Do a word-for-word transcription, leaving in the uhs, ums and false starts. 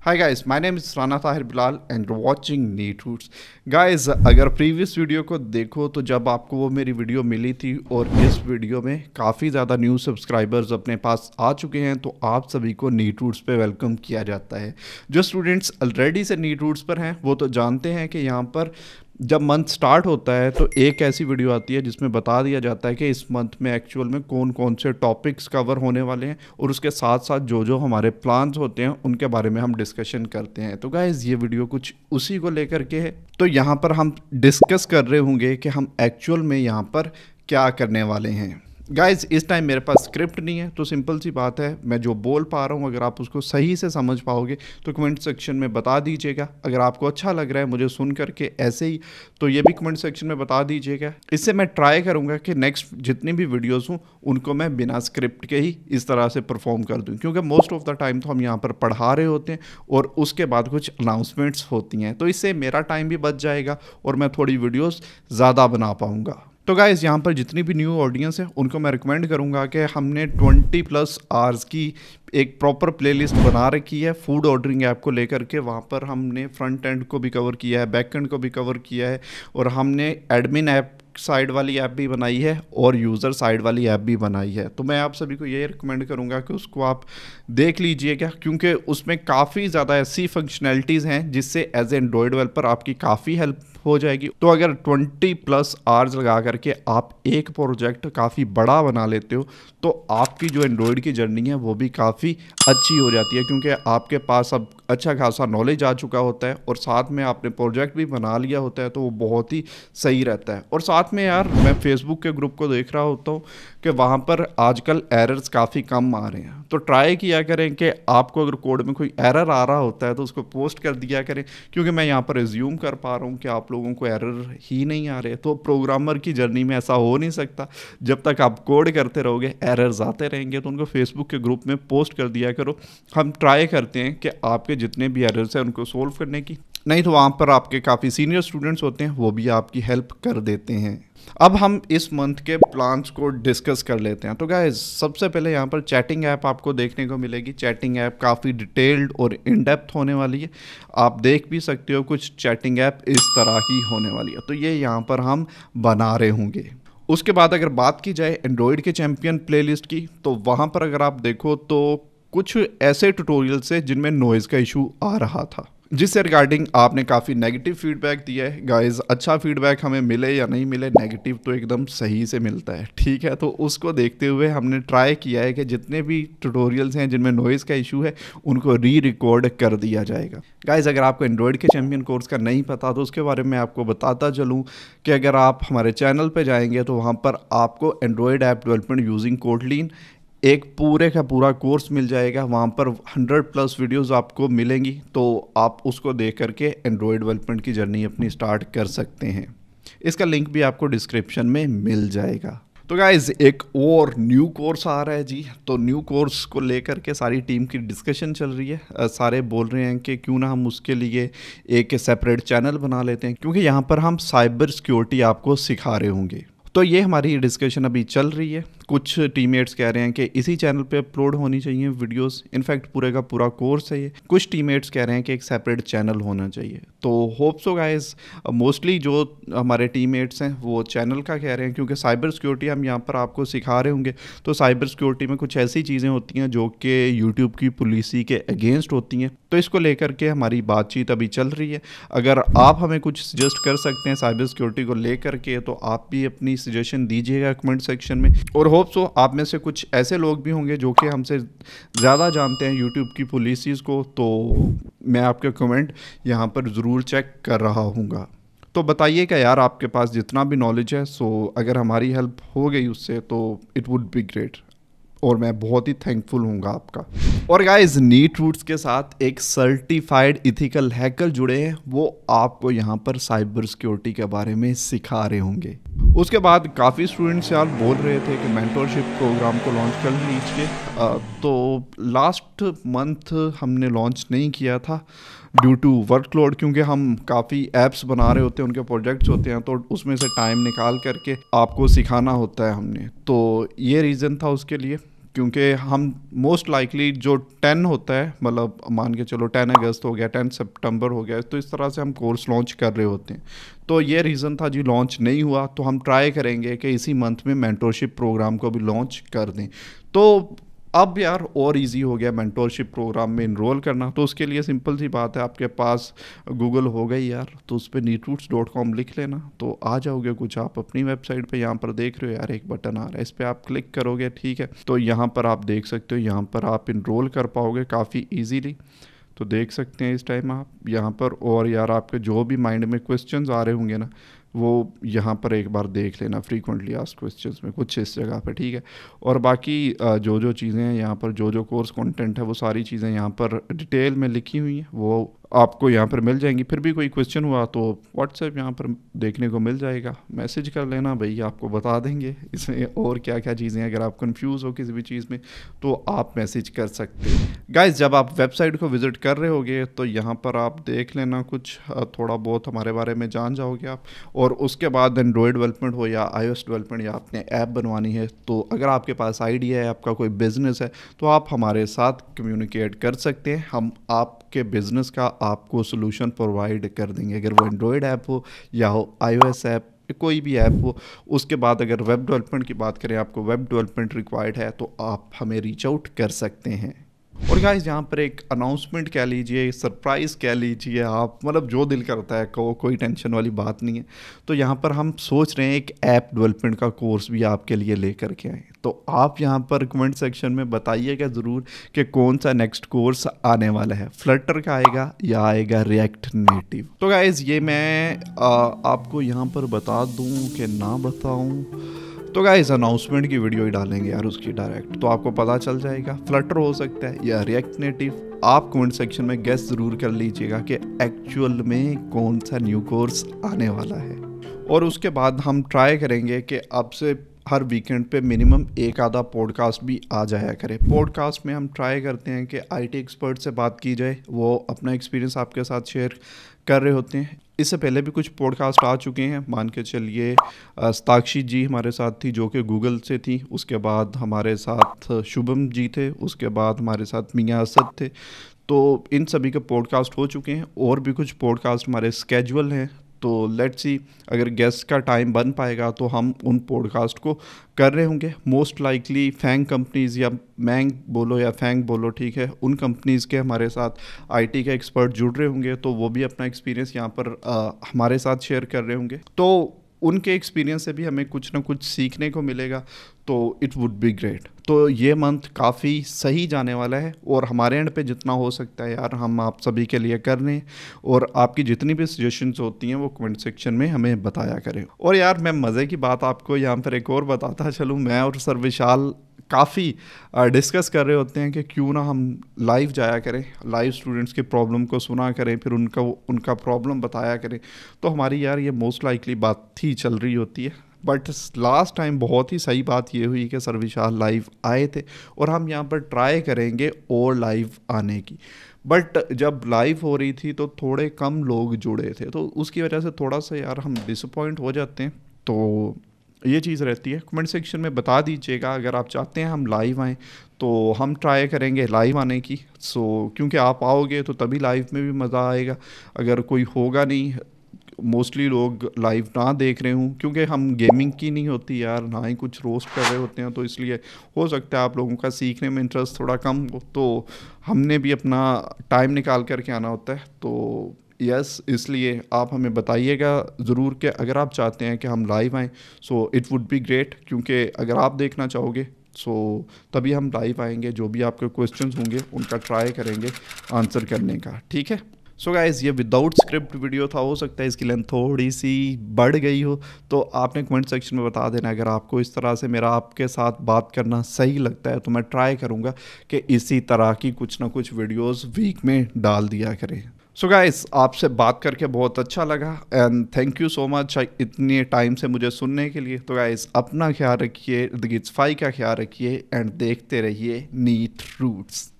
Hi guys, my name is Rana Tahir Bilal and you're watching Neat Roots. Guys, अगर previous video को देखो तो जब आपको वो मेरी वीडियो मिली थी और इस वीडियो में काफ़ी ज़्यादा न्यू सब्सक्राइबर्स अपने पास आ चुके हैं, तो आप सभी को नीट रूट्स पे वेलकम किया जाता है। जो स्टूडेंट्स ऑलरेडी से नीट रूट्स पर हैं वो तो जानते हैं कि यहाँ पर जब मंथ स्टार्ट होता है तो एक ऐसी वीडियो आती है जिसमें बता दिया जाता है कि इस मंथ में एक्चुअल में कौन कौन से टॉपिक्स कवर होने वाले हैं और उसके साथ साथ जो जो हमारे प्लान्स होते हैं उनके बारे में हम डिस्कशन करते हैं। तो गाइज़, ये वीडियो कुछ उसी को लेकर के है। तो यहाँ पर हम डिस्कस कर रहे होंगे कि हम एक्चुअल में यहाँ पर क्या करने वाले हैं। गाइज़, इस टाइम मेरे पास स्क्रिप्ट नहीं है, तो सिंपल सी बात है, मैं जो बोल पा रहा हूँ अगर आप उसको सही से समझ पाओगे तो कमेंट सेक्शन में बता दीजिएगा। अगर आपको अच्छा लग रहा है मुझे सुन करके ऐसे ही, तो ये भी कमेंट सेक्शन में बता दीजिएगा। इससे मैं ट्राई करूँगा कि नेक्स्ट जितनी भी वीडियोज़ हूँ उनको मैं बिना स्क्रिप्ट के ही इस तरह से परफॉर्म कर दूँ, क्योंकि मोस्ट ऑफ द टाइम तो हम यहाँ पर पढ़ा रहे होते हैं और उसके बाद कुछ अनाउंसमेंट्स होती हैं, तो इससे मेरा टाइम भी बच जाएगा और मैं थोड़ी वीडियोज़ ज़्यादा बना पाऊँगा। तो गाइज़, यहाँ पर जितनी भी न्यू ऑडियंस है उनको मैं रिकमेंड करूँगा कि हमने ट्वेंटी प्लस आवर्स की एक प्रॉपर प्लेलिस्ट बना रखी है फूड ऑर्डरिंग ऐप को लेकर के। वहाँ पर हमने फ्रंट एंड को भी कवर किया है, बैक एंड को भी कवर किया है और हमने एडमिन ऐप साइड वाली ऐप भी बनाई है और यूज़र साइड वाली ऐप भी बनाई है। तो मैं आप सभी को ये रिकमेंड करूँगा कि उसको आप देख लीजिएगा, क्योंकि उसमें काफ़ी ज़्यादा ऐसी फंक्शनैलिटीज़ हैं जिससे एज ए एंड्रॉयड डेवलपर आपकी काफ़ी हेल्प हो जाएगी। तो अगर ट्वेंटी प्लस आवर्स लगा करके आप एक प्रोजेक्ट काफ़ी बड़ा बना लेते हो तो आपकी जो एंड्रॉयड की जर्नी है वो भी काफ़ी अच्छी हो जाती है, क्योंकि आपके पास अब अच्छा खासा नॉलेज आ चुका होता है और साथ में आपने प्रोजेक्ट भी बना लिया होता है, तो वो बहुत ही सही रहता है। और साथ में यार, मैं फेसबुक के ग्रुप को देख रहा होता हूँ कि वहाँ पर आजकल एरर्स काफ़ी कम आ रहे हैं, तो ट्राई किया करें कि आपको अगर कोड में कोई एरर आ रहा होता है तो उसको पोस्ट कर दिया करें, क्योंकि मैं यहाँ पर रिज्यूम कर पा रहा हूँ कि आप लोगों को एरर ही नहीं आ रहे। तो प्रोग्रामर की जर्नी में ऐसा हो नहीं सकता, जब तक आप कोड करते रहोगे एरर्स आते रहेंगे। तो उनको फेसबुक के ग्रुप में पोस्ट कर दिया करो। हम ट्राई करते हैं कि आपके जितने भी एरर्स हैं उनको सोल्व करने की, नहीं तो वहाँ पर आपके काफ़ी सीनियर स्टूडेंट्स होते हैं, वो भी आपकी हेल्प कर देते हैं। अब हम इस मंथ के प्लान्स को डिस्कस कर लेते हैं। तो गाइस, सबसे पहले यहाँ पर चैटिंग ऐप आपको देखने को मिलेगी। चैटिंग ऐप काफ़ी डिटेल्ड और इन डेप्थ होने वाली है, आप देख भी सकते हो कुछ चैटिंग ऐप इस तरह की होने वाली है, तो ये यहाँ पर हम बना रहे होंगे। उसके बाद अगर बात की जाए एंड्रॉयड के चैम्पियन प्लेलिस्ट की, तो वहाँ पर अगर आप देखो तो कुछ ऐसे ट्यूटोरियल्स है जिनमें नॉइज़ का इशू आ रहा था, जिससे रिगार्डिंग आपने काफ़ी नेगेटिव फीडबैक दिया है। गाइस, अच्छा फीडबैक हमें मिले या नहीं मिले, नेगेटिव तो एकदम सही से मिलता है, ठीक है। तो उसको देखते हुए हमने ट्राई किया है कि जितने भी ट्यूटोरियल्स हैं जिनमें नॉइज़ का इशू है उनको री रिकॉर्ड कर दिया जाएगा। गाइस, अगर आपको एंड्रॉयड के चैम्पियन कोर्स का नहीं पता तो उसके बारे में आपको बताता चलूँ कि अगर आप हमारे चैनल पर जाएंगे तो वहाँ पर आपको Android app development using Kotlin एक पूरे का पूरा कोर्स मिल जाएगा। वहाँ पर हंड्रेड प्लस वीडियोस आपको मिलेंगी, तो आप उसको देख करके एंड्रॉयड डेवलपमेंट की जर्नी अपनी स्टार्ट कर सकते हैं। इसका लिंक भी आपको डिस्क्रिप्शन में मिल जाएगा। तो गाइज़, एक और न्यू कोर्स आ रहा है जी, तो न्यू कोर्स को लेकर के सारी टीम की डिस्कशन चल रही है। आ, सारे बोल रहे हैं कि क्यों ना हम उसके लिए एक सेपरेट चैनल बना लेते हैं, क्योंकि यहाँ पर हम साइबर सिक्योरिटी आपको सिखा रहे होंगे। तो ये हमारी डिस्कशन अभी चल रही है। कुछ टीममेट्स कह रहे हैं कि इसी चैनल पे अपलोड होनी चाहिए वीडियोस, इनफैक्ट पूरे का पूरा कोर्स है ये। कुछ टीममेट्स कह रहे हैं कि एक सेपरेट चैनल होना चाहिए। तो होप सो गाइस, मोस्टली जो हमारे टीममेट्स हैं वो चैनल का कह रहे हैं, क्योंकि साइबर सिक्योरिटी हम यहाँ पर आपको सिखा रहे होंगे। तो साइबर सिक्योरिटी में कुछ ऐसी चीज़ें होती हैं जो कि यूट्यूब की पॉलिसी के अगेंस्ट होती हैं, तो इसको लेकर के हमारी बातचीत अभी चल रही है। अगर आप हमें कुछ सजेस्ट कर सकते हैं साइबर सिक्योरिटी को लेकर के, तो आप भी अपनी सजेशन दीजिएगा कमेंट सेक्शन में। और होप सो आप में से कुछ ऐसे लोग भी होंगे जो कि हमसे ज़्यादा जानते हैं यूट्यूब की पॉलिसीज़ को, तो मैं आपके कमेंट यहाँ पर ज़रूर चेक कर रहा हूँगा। तो बताइएगा यार, आपके पास जितना भी नॉलेज है, सो अगर हमारी हेल्प हो गई उससे तो इट वुड बी ग्रेट, और मैं बहुत ही थैंकफुल हूँगा आपका। और गाइस, नीट रूट्स के साथ एक सर्टिफाइड इथिकल हैकर जुड़े हैं, वो आपको यहाँ पर साइबर सिक्योरिटी के बारे में सिखा रहे होंगे। उसके बाद काफ़ी स्टूडेंट्स यार बोल रहे थे कि मेंटरशिप प्रोग्राम को लॉन्च कर लीजिए। तो लास्ट मंथ हमने लॉन्च नहीं किया था ड्यू टू वर्कलोड, क्योंकि हम काफ़ी ऐप्स बना रहे होते हैं, उनके प्रोजेक्ट्स होते हैं, तो उसमें से टाइम निकाल करके आपको सिखाना होता है हमने, तो ये रीज़न था उसके लिए। क्योंकि हम मोस्ट लाइकली जो टेन होता है, मतलब मान के चलो टेन अगस्त हो गया, टेन सितंबर हो गया, तो इस तरह से हम कोर्स लॉन्च कर रहे होते हैं। तो ये रीज़न था जी, लॉन्च नहीं हुआ, तो हम ट्राई करेंगे कि इसी मंथ में मेंटोरशिप प्रोग्राम को भी लॉन्च कर दें। तो अब यार और इजी हो गया मेंटोरशिप प्रोग्राम में इनरोल करना। तो उसके लिए सिंपल सी बात है, आपके पास गूगल हो गई यार, तो उस पर नीटरूट्स डॉट कॉम लिख लेना तो आ जाओगे कुछ आप अपनी वेबसाइट पे। यहाँ पर देख रहे हो यार एक बटन आ रहा है, इस पर आप क्लिक करोगे, ठीक है। तो यहाँ पर आप देख सकते हो, यहाँ पर आप इनरोल कर पाओगे काफ़ी ईजीली। तो देख सकते हैं इस टाइम आप यहाँ पर, और यार आपके जो भी माइंड में क्वेश्चंस आ रहे होंगे ना, वो यहाँ पर एक बार देख लेना, फ्रीक्वेंटली आस्क्ड क्वेश्चंस में कुछ इस जगह पे, ठीक है। और बाकी जो जो चीज़ें हैं यहाँ पर, जो जो कोर्स कंटेंट है, वो सारी चीज़ें यहाँ पर डिटेल में लिखी हुई हैं, वो आपको यहाँ पर मिल जाएंगी। फिर भी कोई क्वेश्चन हुआ तो व्हाट्सएप यहाँ पर देखने को मिल जाएगा, मैसेज कर लेना भाई, आपको बता देंगे इसमें और क्या क्या चीज़ें। अगर आप कंफ्यूज हो किसी भी चीज़ में तो आप मैसेज कर सकते हैं। गाइस, जब आप वेबसाइट को विज़िट कर रहे होगे तो यहाँ पर आप देख लेना कुछ थोड़ा बहुत हमारे बारे में जान जाओगे आप। और उसके बाद एंड्रॉयड डेवलपमेंट हो या आईओएस डेवलपमेंट या आपने ऐप बनवानी है, तो अगर आपके पास आइडिया है, आपका कोई बिज़नेस है, तो आप हमारे साथ कम्युनिकेट कर सकते हैं। हम आपके बिज़नेस का आपको सोल्यूशन प्रोवाइड कर देंगे, अगर वो एंड्रॉयड ऐप हो या हो आईओएस ऐप, कोई भी ऐप हो। उसके बाद अगर वेब डेवलपमेंट की बात करें, आपको वेब डेवलपमेंट रिक्वायर्ड है, तो आप हमें रीच आउट कर सकते हैं। और गाइस, यहाँ पर एक अनाउंसमेंट कह लीजिए, सरप्राइज़ कह लीजिए आप, मतलब जो दिल करता है को, कोई टेंशन वाली बात नहीं है। तो यहाँ पर हम सोच रहे हैं एक ऐप डेवलपमेंट का कोर्स भी आपके लिए लेकर के आए। तो आप यहाँ पर कमेंट सेक्शन में बताइएगा ज़रूर कि कौन सा नेक्स्ट कोर्स आने वाला है, फ्लटर का आएगा या आएगा रिएक्ट नेटिव। तो गाइस, ये मैं आ, आपको यहाँ पर बता दूँ कि ना बताऊँ, तो गाइस अनाउंसमेंट की वीडियो ही डालेंगे यार उसकी डायरेक्ट, तो आपको पता चल जाएगा फ्लटर हो सकता है या रिएक्ट नेटिव। आप कमेंट सेक्शन में गेस ज़रूर कर लीजिएगा कि एक्चुअल में कौन सा न्यू कोर्स आने वाला है। और उसके बाद हम ट्राई करेंगे कि अब से हर वीकेंड पे मिनिमम एक आधा पॉडकास्ट भी आ जाया करे। पॉडकास्ट में हम ट्राई करते हैं कि आईटी एक्सपर्ट से बात की जाए, वो अपना एक्सपीरियंस आपके साथ शेयर कर रहे होते हैं। इससे पहले भी कुछ पॉडकास्ट आ चुके हैं, मान के चलिए साक्षी जी हमारे साथ थी जो कि गूगल से थी, उसके बाद हमारे साथ शुभम जी थे, उसके बाद हमारे साथ मियां असद थे। तो इन सभी के पॉडकास्ट हो चुके हैं, और भी कुछ पॉडकास्ट हमारे स्केजुअल हैं। तो लेट्स सी, अगर गेस्ट का टाइम बन पाएगा तो हम उन पॉडकास्ट को कर रहे होंगे। मोस्ट लाइकली फैंग कंपनीज़ या मैंग बोलो या फैंग बोलो, ठीक है, उन कंपनीज़ के हमारे साथ आईटी के एक्सपर्ट जुड़ रहे होंगे, तो वो भी अपना एक्सपीरियंस यहाँ पर आ, हमारे साथ शेयर कर रहे होंगे। तो उनके एक्सपीरियंस से भी हमें कुछ ना कुछ सीखने को मिलेगा, तो इट वुड बी ग्रेट। तो ये मंथ काफ़ी सही जाने वाला है, और हमारे एंड पे जितना हो सकता है यार हम आप सभी के लिए कर रहे हैं। और आपकी जितनी भी सजेशंस होती हैं वो कमेंट सेक्शन में हमें बताया करें। और यार मैं मज़े की बात आपको यहाँ पर एक और बताता चलूँ, मैं और सर विशाल काफ़ी डिस्कस कर रहे होते हैं कि क्यों ना हम लाइव जाया करें, लाइव स्टूडेंट्स की प्रॉब्लम को सुना करें, फिर उनका उनका प्रॉब्लम बताया करें। तो हमारी यार ये मोस्ट लाइकली बात ही चल रही होती है। बट लास्ट टाइम बहुत ही सही बात ये हुई कि सर विशाल लाइव आए थे, और हम यहाँ पर ट्राई करेंगे और लाइव आने की। बट जब लाइव हो रही थी तो थोड़े कम लोग जुड़े थे, तो उसकी वजह से थोड़ा सा यार हम डिसअपॉइंट हो जाते हैं। तो ये चीज़ रहती है। कमेंट सेक्शन में बता दीजिएगा अगर आप चाहते हैं हम लाइव आएँ, तो हम ट्राई करेंगे लाइव आने की। सो क्योंकि आप आओगे तो तभी लाइव में भी मज़ा आएगा। अगर कोई होगा नहीं, मोस्टली लोग लाइव ना देख रहे हूँ, क्योंकि हम गेमिंग की नहीं होती यार, ना ही कुछ रोस्ट कर रहे होते हैं, तो इसलिए हो सकता है आप लोगों का सीखने में इंटरेस्ट थोड़ा कम हो, तो हमने भी अपना टाइम निकाल करके आना होता है। तो यस yes, इसलिए आप हमें बताइएगा ज़रूर कि अगर आप चाहते हैं कि हम लाइव आएँ, so it would be great. क्योंकि अगर आप देखना चाहोगे सो तभी हम लाइव आएंगे, जो भी आपके क्वेश्चंस होंगे उनका ट्राई करेंगे आंसर करने का, ठीक है। सो गाइज़, ये विदाउट स्क्रिप्ट वीडियो था, हो सकता है इसकी लेंथ थोड़ी सी बढ़ गई हो, तो आपने कमेंट सेक्शन में बता देना। अगर आपको इस तरह से मेरा आपके साथ बात करना सही लगता है तो मैं ट्राई करूँगा कि इसी तरह की कुछ ना कुछ वीडियोस वीक में डाल दिया करें। सो so गाइस, आपसे बात करके बहुत अच्छा लगा, and thank you so much इतने टाइम से मुझे सुनने के लिए। तो गाइस, अपना ख्याल रखिए, द गिट्स फाइव का ख्याल रखिए, एंड देखते रहिए नीट रूट्स।